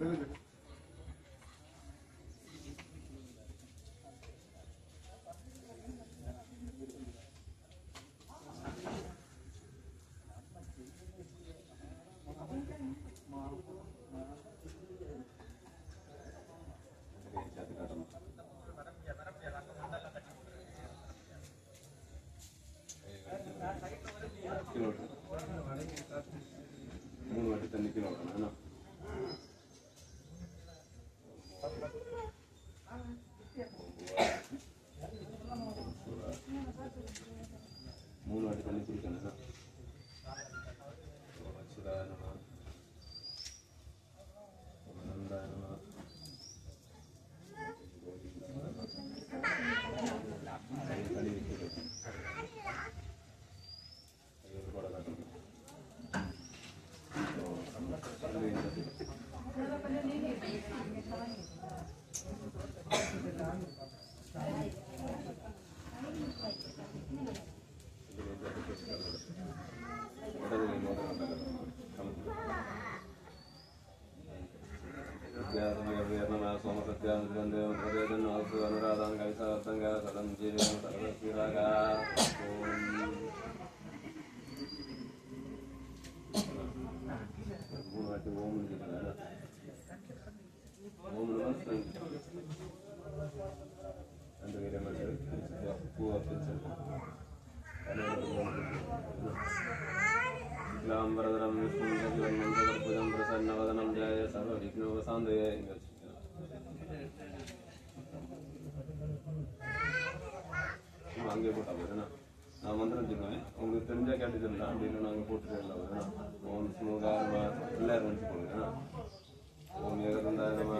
மந்திரம் சொல்லுவேன். உங்களுக்கு தெரிஞ்சா கேட்டுக்கிறேன். அப்படின்னு நாங்கள் போட்டுருக்கோம். ஓம் ஸ்மூகாரமா எல்லாரும் நினச்சி போடுங்க. ஓம் ஏகதந்தாய நம,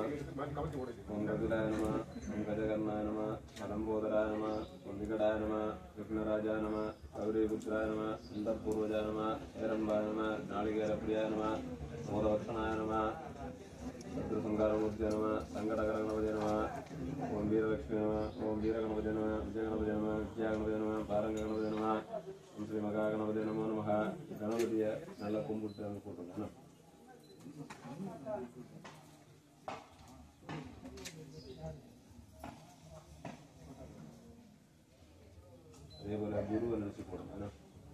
ஓம் கபிலாய நம, ஓம் கஜகர்ணாய நம, மலம்போதராய நம, ஓம் விகடாய நம, விக்னராஜாய நம, கௌரிபுத்திராய நம, அந்தப்பூர்வஜாய நம, ஏரம்பாய நம, நாளிகேரப்பிரியாய நம, மோதவர்ஷனாய நம, சத்ருசங்காரமூர்த்திய நம, சங்கடகரகணபதிய நம, ஓம் வீரலட்சுமி நம, ஓம் வீரகணபதிய நம, விஜயகணபதிய நம, விஜயாகணபதிய நம, பாரங்ககணபதிய நம, ஓம் ஸ்ரீ மகாகணபதிய நமோ நம. கணபதியை நல்லா கும்பிட்டு அங்கே போட்டுருங்க. அதே போல குருவை நினைச்சு போடுங்க.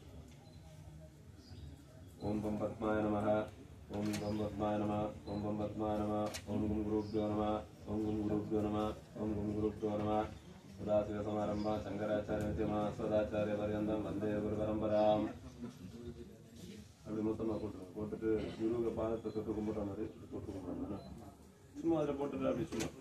ஓம் பம் பத்மாய நம, ஓம் பம் பத்மாய நம, ஓம் பம் பத்மாய நம, ஓம் கும் குருப்யோ நம, ஓம் கும் குருப்யோ நம, ஓம் கும் குருப்யோ நம. சதாசிவ சமாரம்பா சங்கராச்சாரிய நித்தியமா ஸ்வதாச்சாரிய பரியந்தம் வந்தே குரு பரம்பராம். அப்படி மொத்தமாக போட்டுருவோம். போட்டுட்டு குருவுக்கு பாதத்தை தொட்டு கும்பிட்ற மாதிரி தொட்டு கும்பிட்றாங்க. சும்மா அதில் போட்டுட்டு அப்படி சும்மா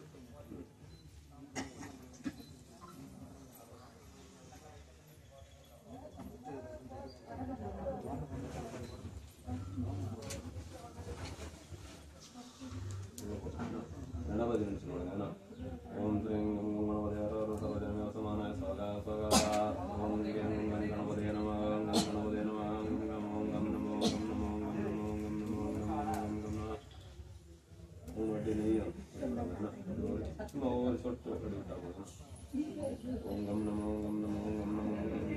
கணபதி நினைச்சு போடுங்க. ஓம் ஸ்ரீங் கணபதி சமானாய சோகா சோகா. ஓம் கணபதி நம, கணபதி நம, ஓம் கம் நமோ கம் நமோ கம் நமோ கம் நமோ கம் கம் நம. மூணு வாட்டி நெய்யும் சும்மா ஒவ்வொரு சொட்டு அப்படி விட்டா போதும். ஓம் கம் நமோ கம் நமோ கம் நமோ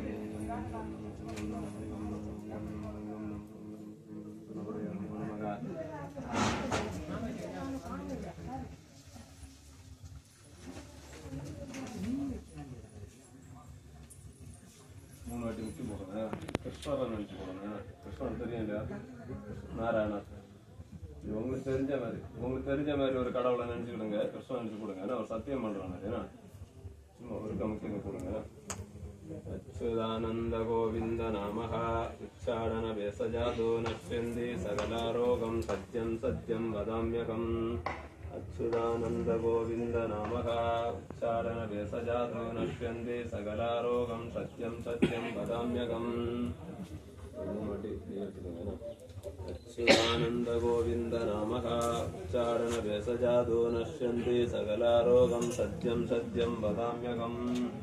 மூணு வாட்டி முக்கி போடுங்க. கிருஷ்ணரை நினச்சி போடுங்க. கிருஷ்ணன் தெரியும் இல்லையா? நாராயணன். இது உங்களுக்கு தெரிஞ்ச மாதிரி ஒரு கடவுளை நினச்சிக்கிடுங்க. கிருஷ்ணன் நினச்சி கொடுங்க. ஏன்னா அவர் சத்தியம் பண்ணுறாங்க. ஏன்னா சும்மா ஒரு கமுக்கிங்க கொடுங்க. அச்சுதானந்த கோவிந்த நாமஹ உச்சாரண பேசஜாதோ நஷ்யந்தி சகலாரோகம் சத்யம் சத்யம் வதாம்யகம். அச்சுதானந்த கோவிந்த நாமஹ உச்சாரண பேசஜாதோ நஷ்யந்தி சகலாரோகம் சத்யம் சத்யம் வதாம்யகம். அச்சுதானந்த கோவிந்த நாமஹ உச்சாரண பேசஜாதோ நஷ்யந்தி சகலாரோகம் சத்யம் சத்யம் வதாம்யகம்.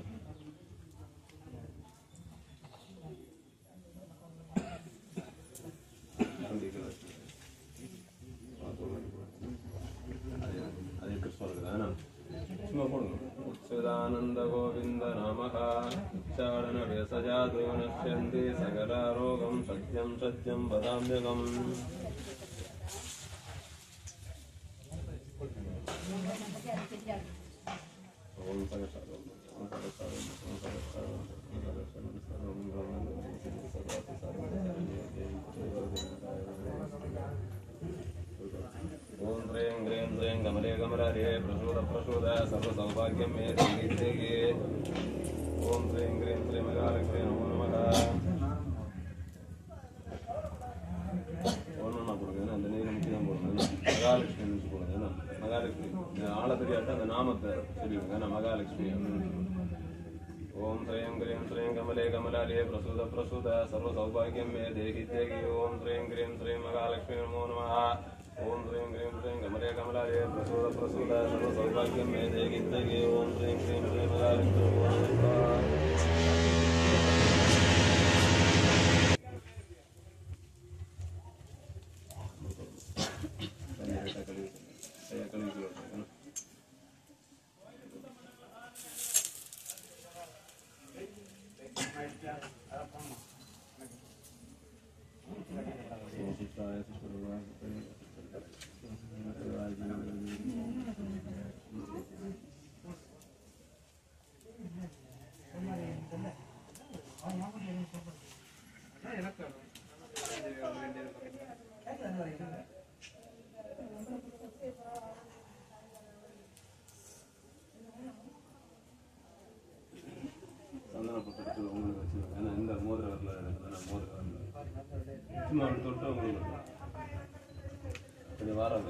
அச்சுதானந்த கோவிந்த நாமஹ உச்சாரண பேசஜாதோ நஷ்யந்தி சகலாரோகம் சத்யம் சத்யம் வதாம்யகம். ह्रीं ह्रीं ह्रीं कमले कमलारे प्रसूद प्रसूद सर्वसौभाग्यं मे देहि ॐ ह्रीं ह्रीं ह्रीं महालक्ष्मी नमो नमः ஒன்றும் கொடுக்குது அந்த நீரை முக்கி தான் போடணும் மகாலட்சுமி நினச்சி போடுங்க மகாலட்சுமி ஆளை தெரியாட்ட அந்த நாமத்தை சொல்லிவிடுங்க நான் மகாலட்சுமி அப்படின்னு ஓம் ह्रीं ह्रीं ह्रीं कमले कमलारे प्रसूद प्रसूद सर्वसौभाग्यं मे देहि देहि ॐ ह्रीं ह्रीं ह्रीं महालक्ष्मी नमो नमः ॐ ह्रीं ह्रीं ह्रीं कमले कमलारे प्रसूद प्रसूद सर्वसौभाग्यं मे देहि देहि ॐ ह्रीं ह्रीं ह्रीं महालक्ष्मी नमो नमः கொஞ்சம் வாரம்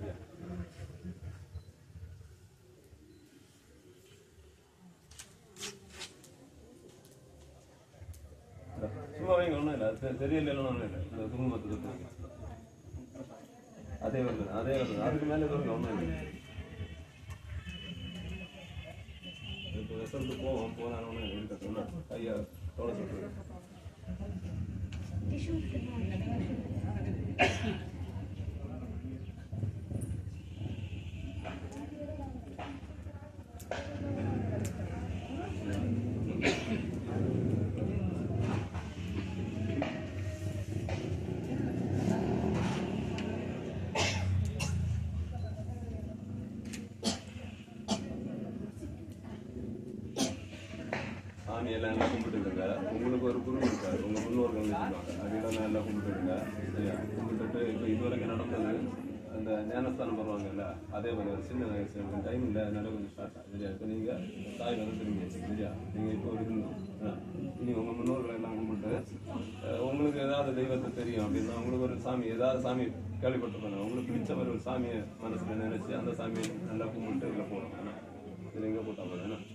சும்மா வைங்க ஒன்றும் இல்லை அது தெரியல ஒன்றும் இல்லை இந்த குங்குமத்தை தொட்டு அதே வருது அதே வருது அதுக்கு மேலே எதுவும் ஒன்றும் இல்லை இப்போ ரிசல்ட்டு போவோம் போனாலும் ஒன்றும் இருக்கட்டும் கையை தோட சொல்லுங்க சாமியெல்லாம் எல்லாம் கும்பிட்டுருங்க உங்களுக்கு ஒரு குரு இருக்காரு உங்கள் முன்னோர்கள் சொல்லுவாங்க அதெல்லாம் நல்லா கும்பிட்டுருங்க சரியா கும்பிட்டுட்டு இப்போ இதுவரைக்கும் நடந்தது அந்த ஞானஸ்தானம் பண்ணுவாங்கல்ல அதே மாதிரி ஒரு சின்ன டைம் இல்லை அதனால கொஞ்சம் ஸ்டார்ட் ஆகும் சரியா இப்போ நீங்கள் தாய் வந்து திரும்பி சரியா நீங்கள் இப்போ இருக்கணும் நீங்கள் உங்கள் முன்னோர்களை எல்லாம் கும்பிட்டு உங்களுக்கு ஏதாவது தெய்வத்தை தெரியும் அப்படின்னா உங்களுக்கு ஒரு சாமி ஏதாவது சாமி கேள்விப்பட்டிருப்பாங்க உங்களுக்கு பிடிச்ச மாதிரி ஒரு சாமியை மனசில் நினைச்சு அந்த சாமியை நல்லா கும்பிட்டு இதில் போகணும் ஏன்னா இதில் எங்கே போட்டால் போதும் ஏன்னா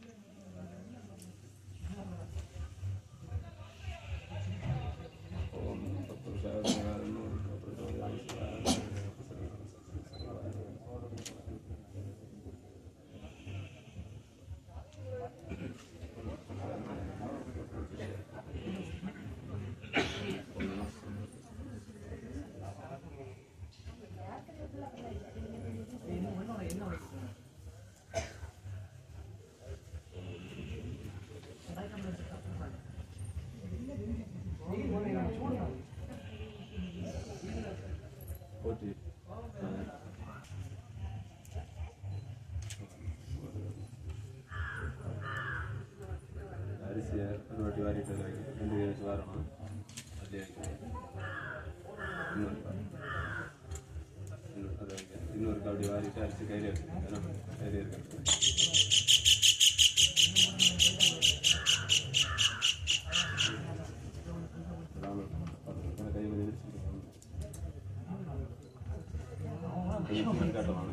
அரிசியை ஒரு வாட்டி வாரிட்டு 2 கேஜி வரணும் அதே இன்னொரு அப்படி வாரிட்டு அரிசி கையில் எடுத்துக்கணும் கையில் இருக்கிறது காட்டுவாங்க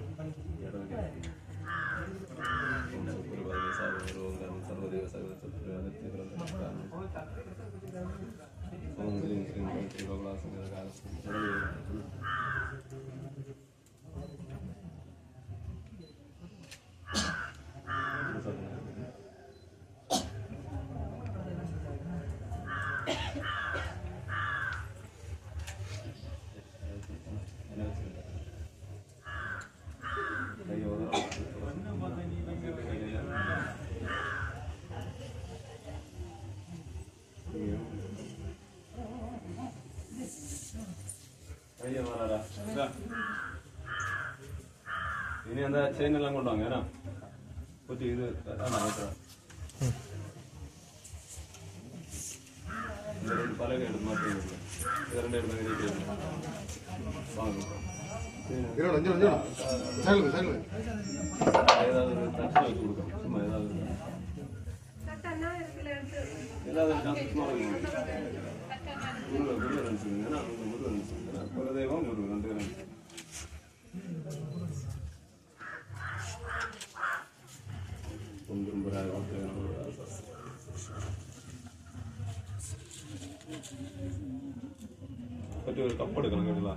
இனி அந்த செயின் எல்லாம் கொண்டு வாங்க ஏன்னா கொஞ்சம் இது இந்த ரெண்டு பலகை எடுத்து மாற்றி இது ரெண்டு எடுத்து வாங்க ஏதாவது ஒரு தட்டு வச்சு கொடுக்கணும் சும்மா ஏதாவது முருகன் நினைச்சுங்க முருகன் நினைச்சுங்க குலதெய்வம் முருகன் ரெண்டு நினைச்சு பற்றி ஒரு கப் எடுக்கணும் கேட்டலாம்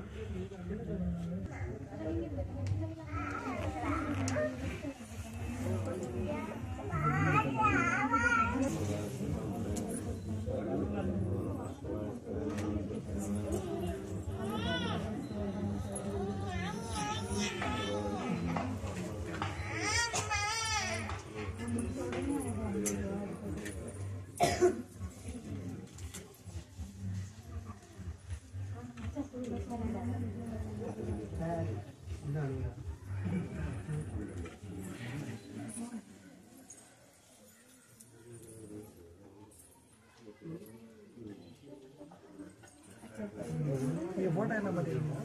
போட்டோ என்ன பண்ணிருக்கோம்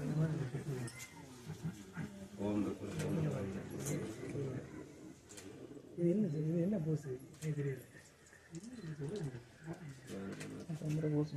இது என்ன போஸ் தெரியல சந்திர போஸ்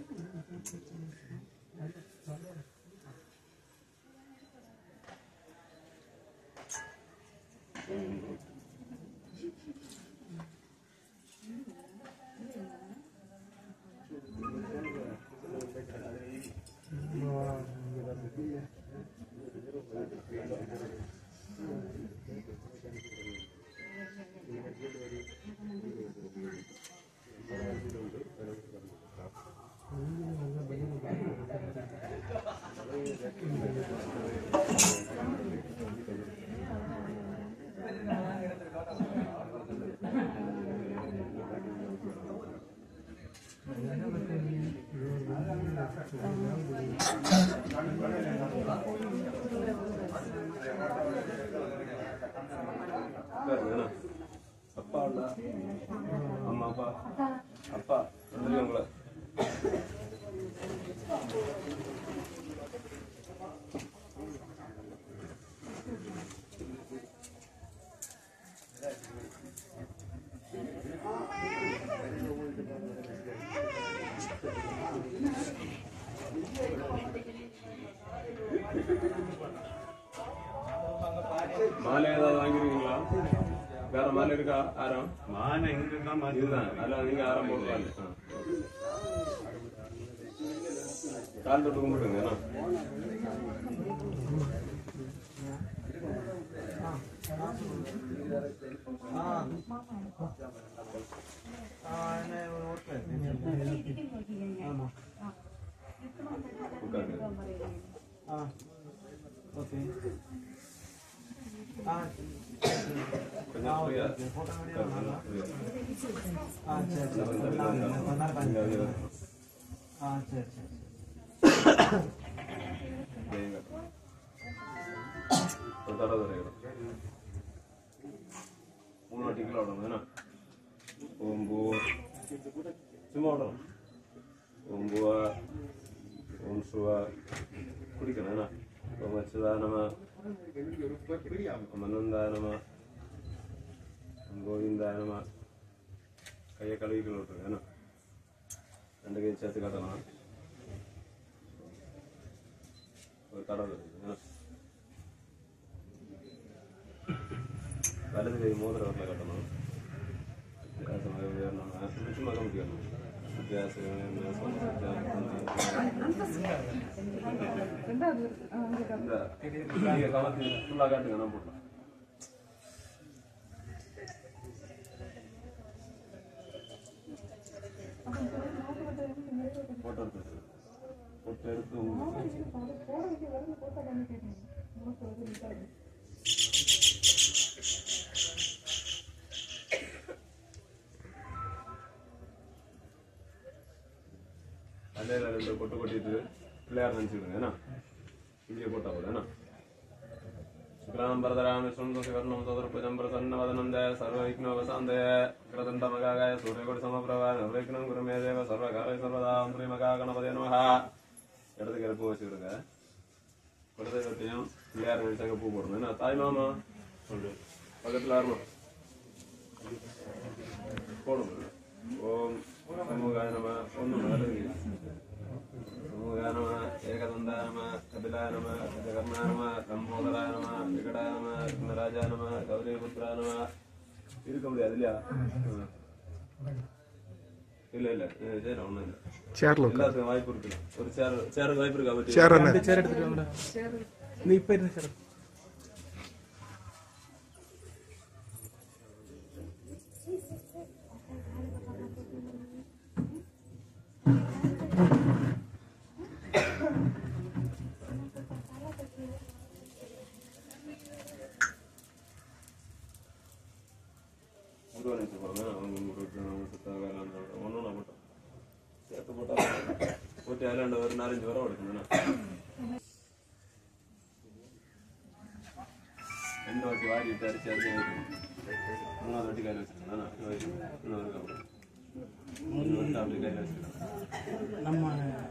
அப்பா அம்மா அப்பா அப்பா உங்களை மாலை ஏதாவது வாங்கிருக்கீங்களா? வேற மாலை இருக்கா? ஆரம் மாலை இதுதான். அதில் நீங்க ஆரம் போடுவாங்க. கால் தொட்டு கும்பிடுங்க. ஓகே மூணு வாட்டிக்குள்ள விடணும். ஓம்பு சும்மா விடணும். ஓம்புவா ஓம் சுவா குடிக்கணும். ஓம் அச்சுதானமா மனந்தாய நம கோவிந்தாய நம. கையை கழுவிக்கணும் விட்டுருங்க. ரெண்டு கை சேர்த்து காட்டலாம். ஒரு கடவுள் இருக்குங்க. வலது கை மோதிர வரல கட்டணும். சும்மா கமிக்கணும். கமத்தி ஃபுல்லாக காட்டுங்க. நான் போடலாம். போட்டோ எடுத்து போட்டோ எடுத்து அதில் ரெண்டு கொட்டு கொட்டிட்டு பிள்ளையார் நினச்சிடுங்க. ஏன்னா இங்கே போட்டால் கூட ஏன்னா சுக்ரா शुक्लां वरदरां विष्णुं शशिवर्णं चतुर्भुजं प्रसन्नवदनं जय सर्वविघ्नोपशान्तये वक्रतुण्डमहाकाय सूर्यकोटिसमप्रभा निर्विघ्नं कुरु मे देव सर्वकार्येषु सर्वदा ओं श्री महागणपतये नमः இடது கருப்பு வச்சுக்கிடுங்க இடது கருத்தையும் பிள்ளையார் நினைச்சாங்க பூ போடணும் என்ன தாய் மாமா பக்கத்தில் ஆரணும் போடணும் ஓம் சமூகாய நம ஒன்று சமூகாய நம ஏகதந்தாய நம கபிலாய நம ஜகர்ணாய நம லம்போதராய நம விகடாய நம விக்னராஜாய நம கௌரிபுத்ராய நம இருக்க முடியாது இல்லையா இல்ல இல்ல சரி ஒண்ணும் இல்ல சேர்ல எல்லாத்துக்கும் வாய்ப்பு இருக்கு ஒரு சேருக்கு வாய்ப்பு இருக்கா பத்தி சேர் எடுத்துட்டு வாங்கடா நீ இப்ப என்ன சேர் ஒரு 4-5 வரம் எடுக்கணும் ரெண்டு வாட்டி வாரி அரிசி அரிசி மூணாவது வாட்டி கையில் வச்சுருக்கேன் இன்னொரு கப்பல் மூணு வாட்டி அப்படி கையில் வச்சுருக்கேன் நம்ம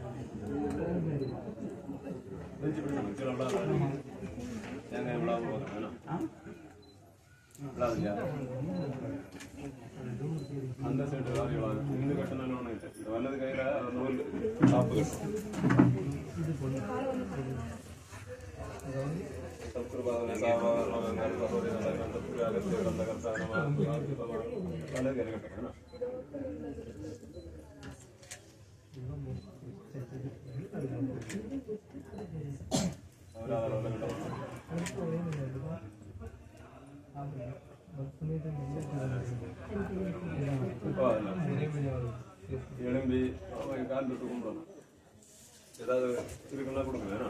வெஜ்ஜு பிடிச்சாங்க கிலோ தேங்காய் விழாமல் போகிறேன் வேணாம் விழாதுலையா அந்த சைடு வாரி விழாது இந்த கட்டினாலும் ஒன்றும் இல்லை இந்த வலது கையில் நூல் காப்பு கட்டும் எலும்பி கால் தொட்டு கும்பிடணும் ஏதாவது இருக்குன்னா கொடுங்க வேணாம்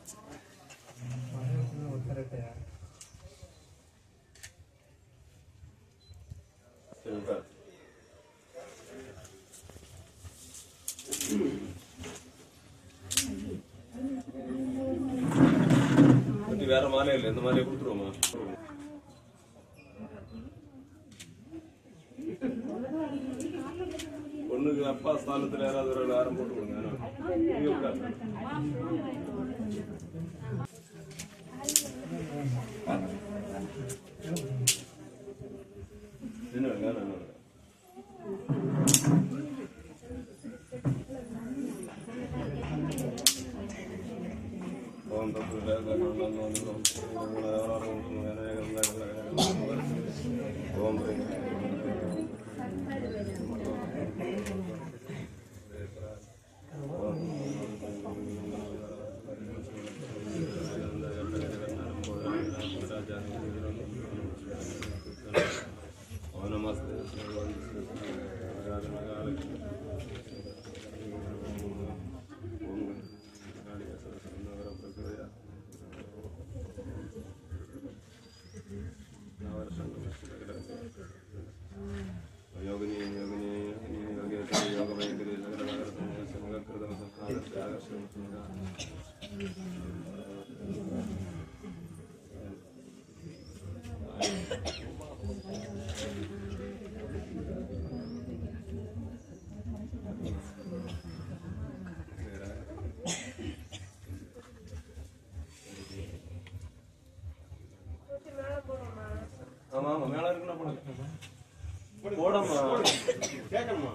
வேற மாலை இல்லை இந்த மாதிரியே கொடுத்துருவோமா பொண்ணுக்கு அப்பா ஸ்தானத்துல யாராவது ஒரு ஆரம் போட்டு கொடுங்க ஆமா ஆமா மேல இருக்குன்னா போடமா கேட்கணுமா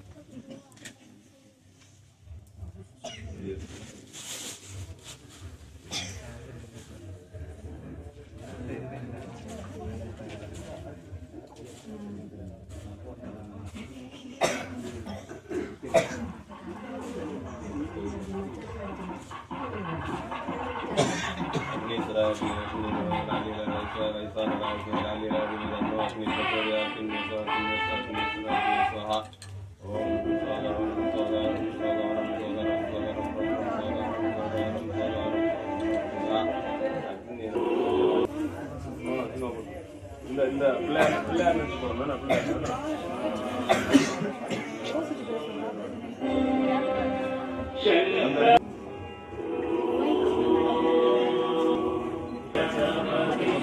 இந்த பிள்ளையார் நினைச்சு போறோம் பிள்ளையார்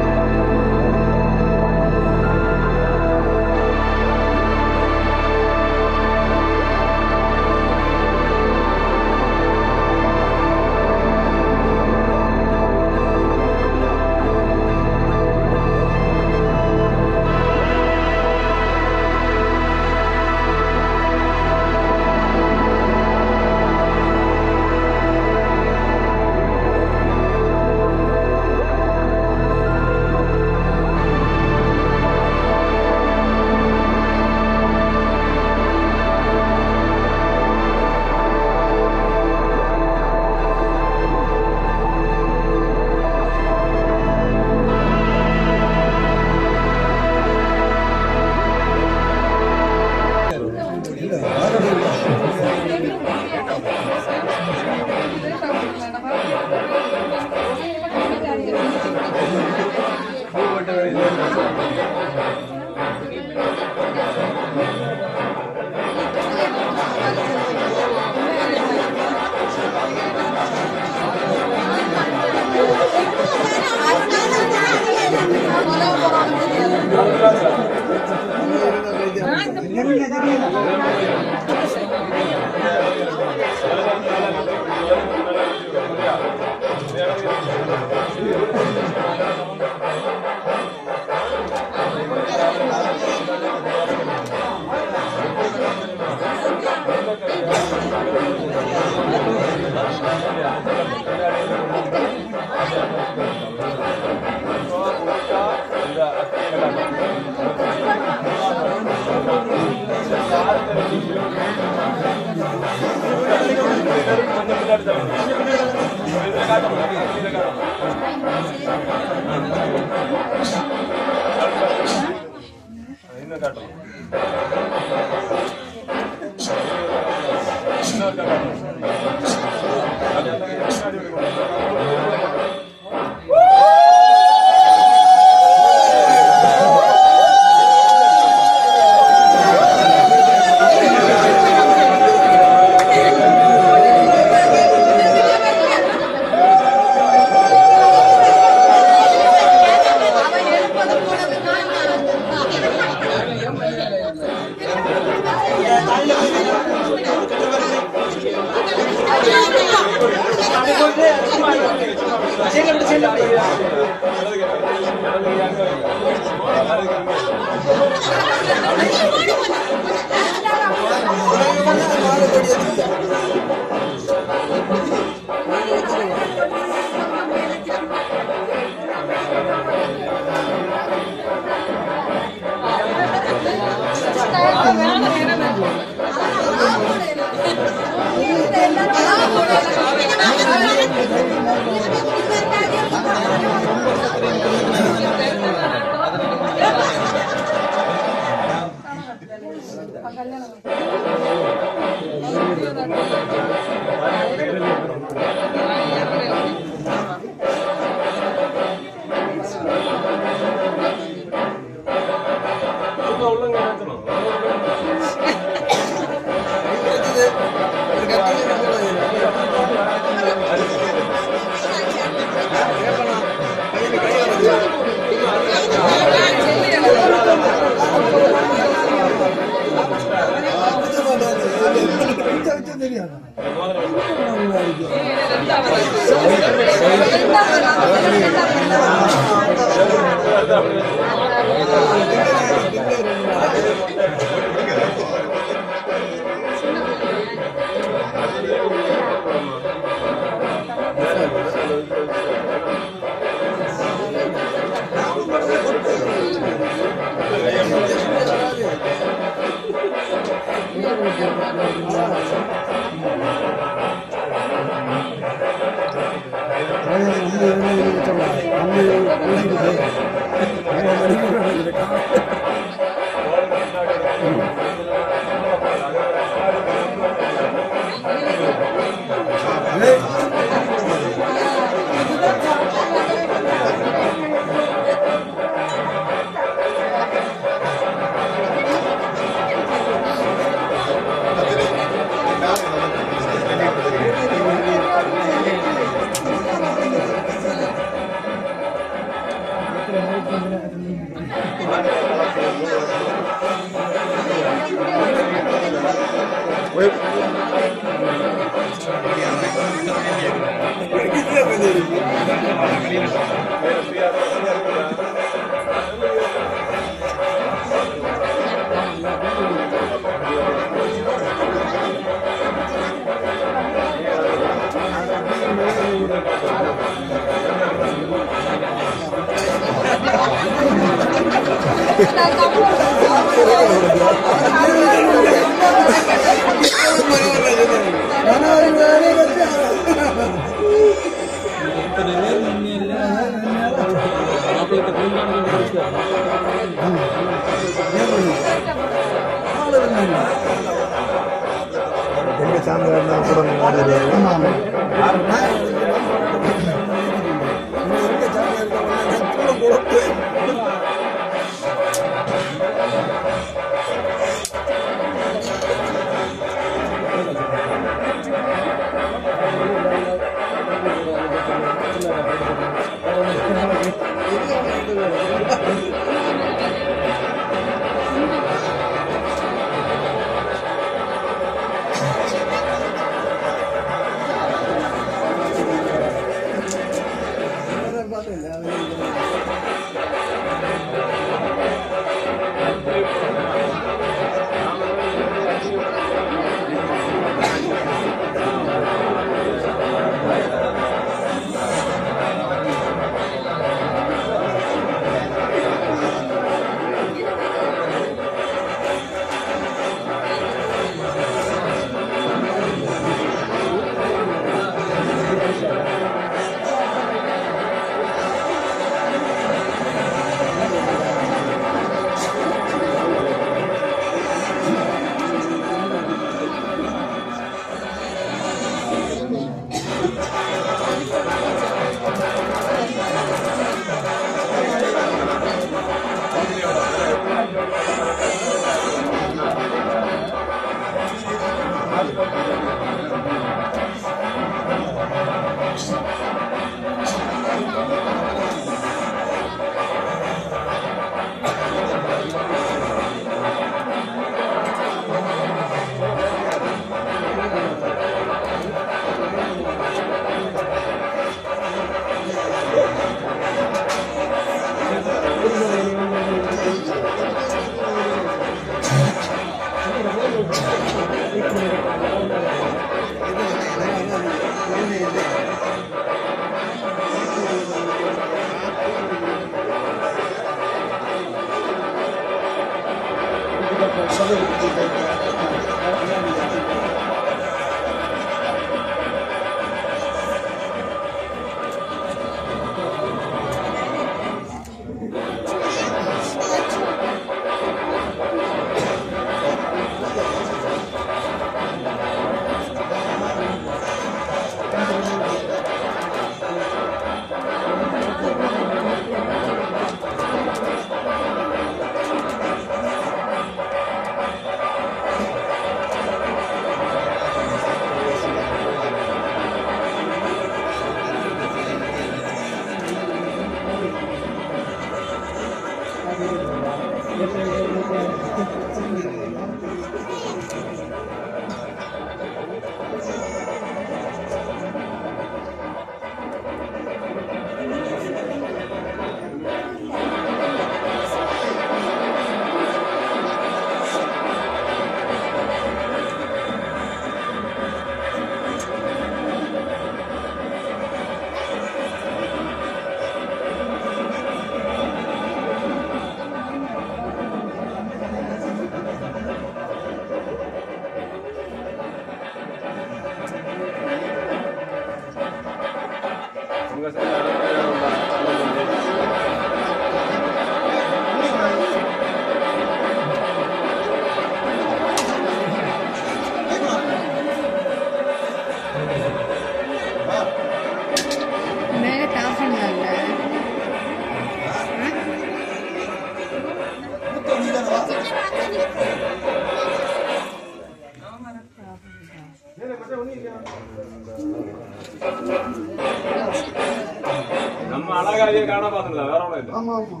நம்ம அழகாக காண பாத்துங்களா வேற ஒண்ணும் இல்ல. ஆமா ஆமா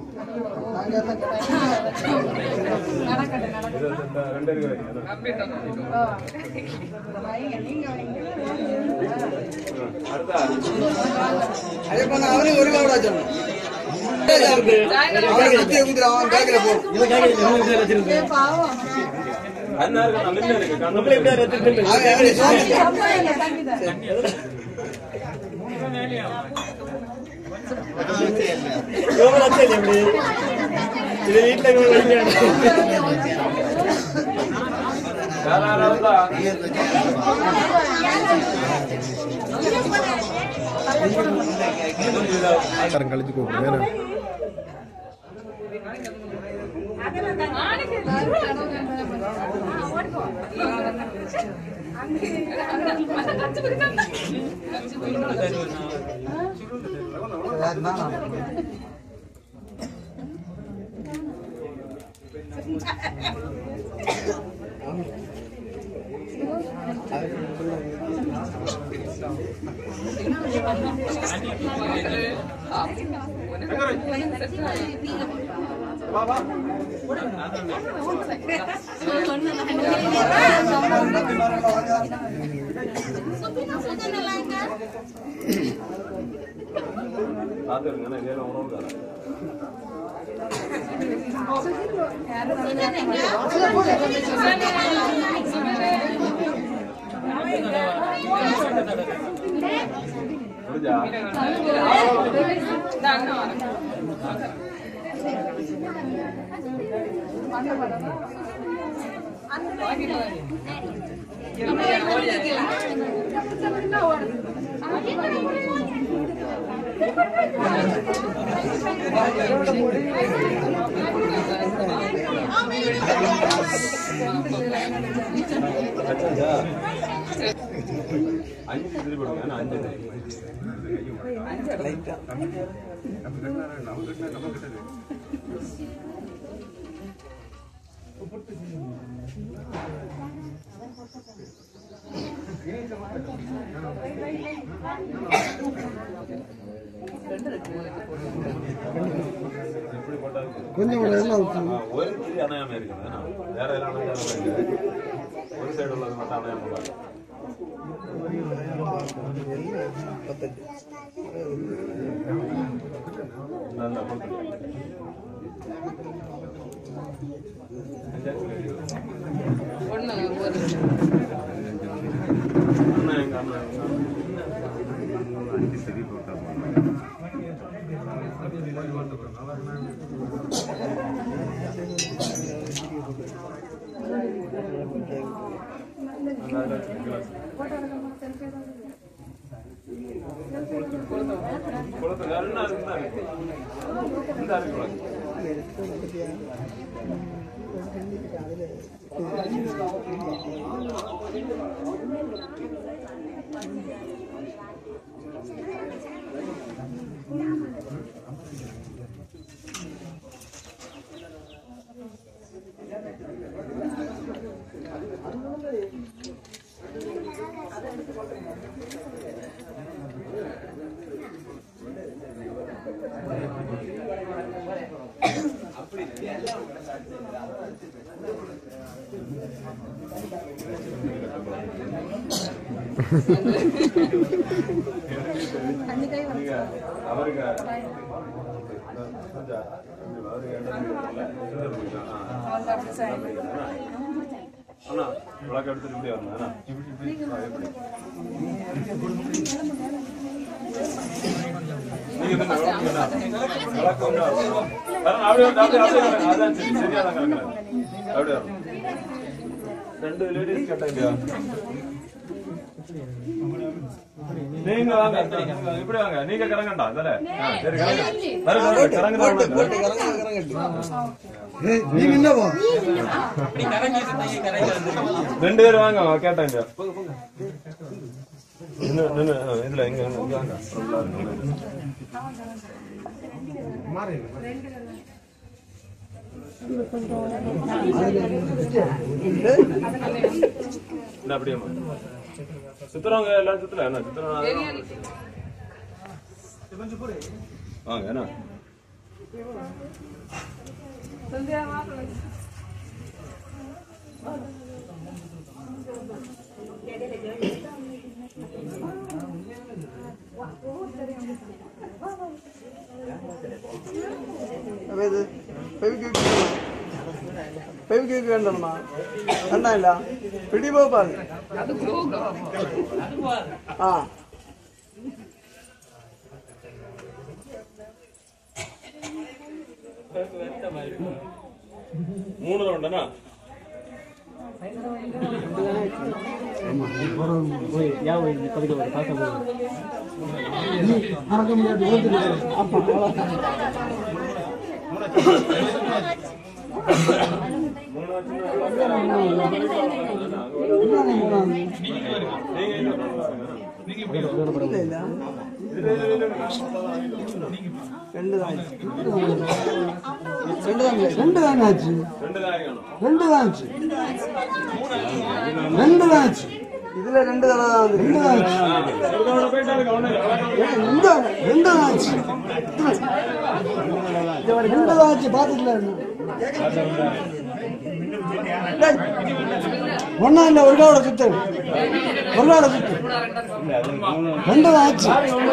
ரெண்டு இருக்கு அடுத்த அவனே ஒரு காவடா சொன்னான் கழிச்சு கூப்பிடுங்க கொஞ்சம் ஒரு அணையாம இருக்குது வேற எல்லாம் ஒரு சைடு உள்ளது மட்டும் அணையாம ஒண்ணு அண்ணா விளக்கு எடுத்துட்டு இப்படி வரணும் ரெண்டு லேடிஸ் கேட்டா இல்லையா நீங்க வாங்க இப்படி வாங்க நீங்க கரங்கண்டா தானே சரி கரங்க ரெண்டு பேரும் வாங்க கேட்டேன் இதுல எங்க அப்படியே சுத்துறவங்க எல்லாம் சுத்தல என்ன சுத்துறவங்க வாங்க என்ன വേണ്ടണ്ണ കണ്ടല്ല പിടി പോപ്പാ ആ மூணு ரவுண்டனா இதுல ரெண்டு ரெண்டு பாத்துக்கல ஒன்னா இல்ல ஒரு காவோட சுத்து ரெண்டு ஆச்சு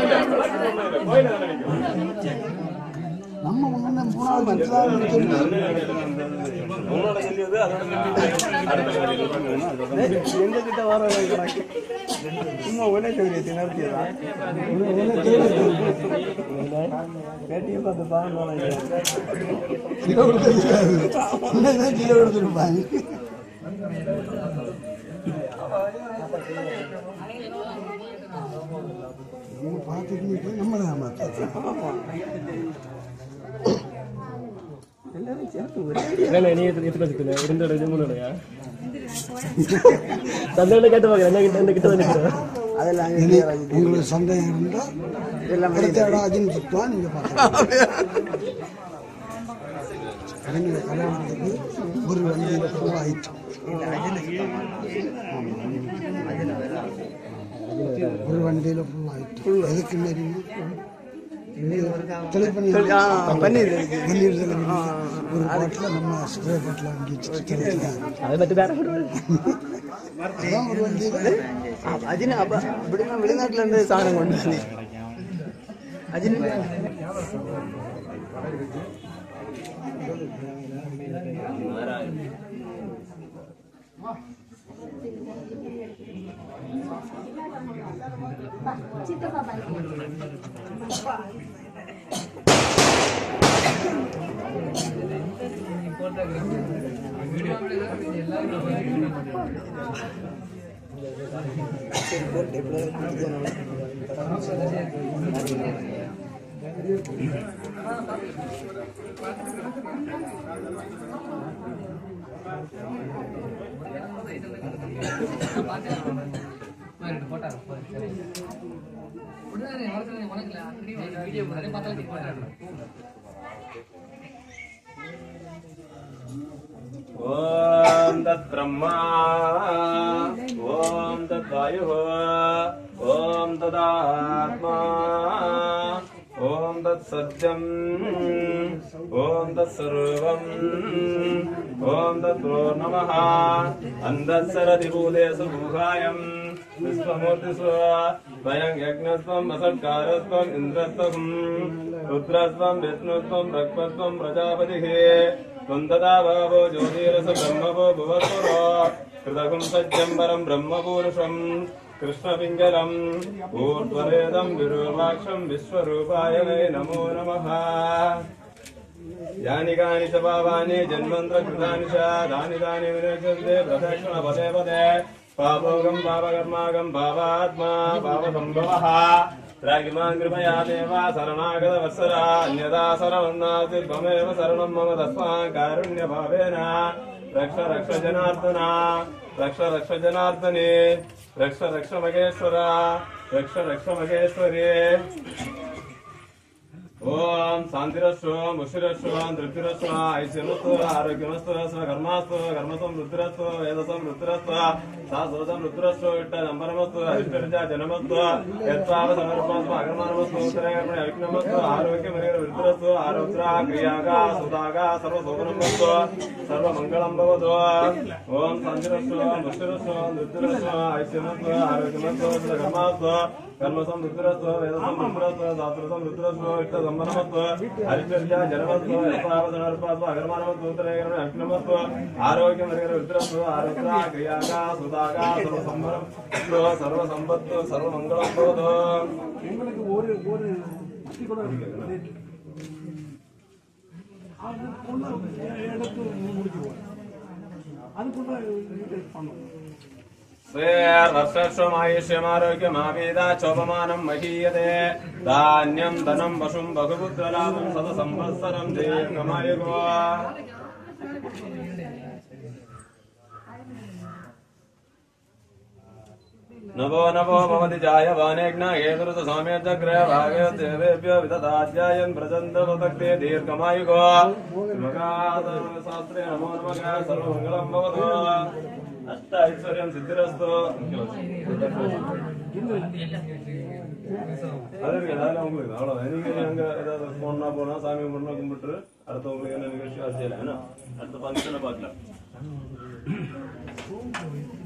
நம்ம முன்ன மூணாவது எங்க கிட்ட வர சும்மா ஒன்னே சௌரிய திணறத்தியதா பேட்டியை பார்த்து பாருங்க கிலோ கொடுத்துருப்பாங்க பார்த்துட்டு நம்மளை எல்லாரும் சேர்த்து உங்களுக்கு சந்தேகம் இருந்தால் அஜின் சுற்றுவா நீங்க கல்யாணத்துக்கு ஒரு வண்டியில ஃபுல் ஆயிடுச்சு ஒரு வண்டியில ஃபுல் ஆயிடுச்சு எதுக்கு மாரி ஒரு பாட்டில் நம்ம ஸ்ப்ரே பாட்டில் வாங்கி ஒரு வண்டியில அஜின் அப்படின்னா வெளிநாட்டுல இருந்து சாதனம் கொண்டு வந்து அஜின் ओम तत्ब्रह्मा ओम तद्वायुः ओम तदात्मा ओम तत्सत्यम् ओम तत्सर्वम् ओम तत्पूर्णमः अन्धस्सरतिभूतेषु गुहायम् विश्वमूर्तिषु स्वयं यज्ञस्त्वम् असत्कारस्त्वम् इन्द्रस्त्वम् रुद्रस्त्वम् विष्णुस्त्वम् ब्रह्मस्त्वम् प्रजापतिः त्वं तदा भावो ज्योतिरस ब्रह्मवो भुवस्वरो कृतगुं सज्जं परं ब्रह्मपूरुषम् कृष्णपिङ्गलम् ऊर्ध्वरेदं विरूपाक्षं विश्वरूपाय वै नमो नमः। यानि कानि च पापानि जन्मन्त्रकृतानि च तानि तानि विनश्यन्ते प्रदक्षिण पदे पदे पापोगं पापकर्मागं पापात्मा पापसम्भवः रागिमान् कृपया देवा शरणागतवत्सरा अन्यथा शरणं नास्ति त्वमेव शरणं मम तस्मात् कारुण्यभावेन रक्ष रक्ष जनार्दना रक्ष रक्ष जनार्दने रक्ष रक्ष महेश्वरा रक्ष रक्ष महेश्वरी। ओम शांतिरस्व मुशिरस्व तृप्तिरस्व ऐश्वर्यस्व आरोग्यमस्व स्वकर्मास्व कर्मसमृद्धिरस्व वेदसमृद्धिरस्व शास्त्रसमृद्धिरस्व इष्टदम्बरमस्व इष्टर्जा जनमस्व यत्पावसमर्पस्व अकर्मणमस्व उत्तरकर्मणि अविघ्नमस्व आरोग्यमनिर्वृद्धिरस्व आरोग्या क्रियागा सुधागा सर्वशोभनमस्व सर्वमङ्गलं भवतु। ओम शांतिरस्व मुशिरस्व तृप्तिरस्व ऐश्वर्यस्व आरोग्यमस्व स्वकर्मास्व कर्मसमृद्धिरस्व वेदसमृद्धिरस्व शास्त्रसमृद्धिरस्व इष्टदम्बरमस्व हरिचर्या जनमस्व यत्पावसमर्पस्व अकर्मणमस्व उत्तरकर्मणि अविघ्नमस्व आरोग्यमनिर्वृद्धिरस्व आरोग्या क्रियागा सुधागा सर्वसम्भरमस्व सर्वसम्पत्तु सर्वमङ्गलं भवतु। स्वेर्वर्षस्वमायुष्यमारोग्यमावेदा चोपमानं महीयते धान्यं धनं वशुं बहुपुत्रलाभं शतसंवत्सरं दीर्घमायुः। नवो नवो भवति जायमानेज्ञ एतरुत सौम्यचक्रे भागे देवेभ्यो विदधाध्यायन् प्रचण्डवतक्ते दीर्घमायुः। शास्त्रे नमो नमः सर्वमङ्गलं भवतु। अष्ट ऐश्वर्यं सिद्धिरस्तु। அதற்கு ஏதாவது உங்களுக்கு அவ்வளோதான். நீங்க அங்க ஏதாவது போனா சாமி கும்பிட்டு அடுத்தவங்களுக்கு என்ன நிகழ்ச்சி அது செய்யலாம். அடுத்த ஃபங்க்ஷனை பார்க்கலாம்.